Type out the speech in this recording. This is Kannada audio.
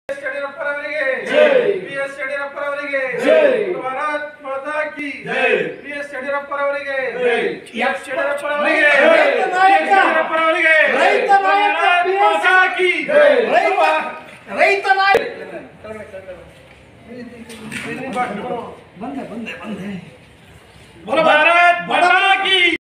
ಯಡಿಯೂರಪ್ಪರವರಿಗೆ ಬಿಎಸ್ ಯಡಿಯೂರಪ್ಪರವರಿಗೆ ಭಾರತ್ ಮಾತಾ ಕಿ ಬಿಎಸ್ ಯಡಿಯೂರಪ್ಪರವರಿಗೆ ಎಸ್ ಯಡಿಯೂರಪ್ಪರವರಿಗೆ ಯಡಿಯೂರಪ್ಪರವರಿಗೆ ರೈತ ನಾಯಕ ಮಾತಾ ಕಿ ರೈತ ನಾಯಕ ಬಂದೆ ಭಾರತ್ ಮಾತಾ ಕಿ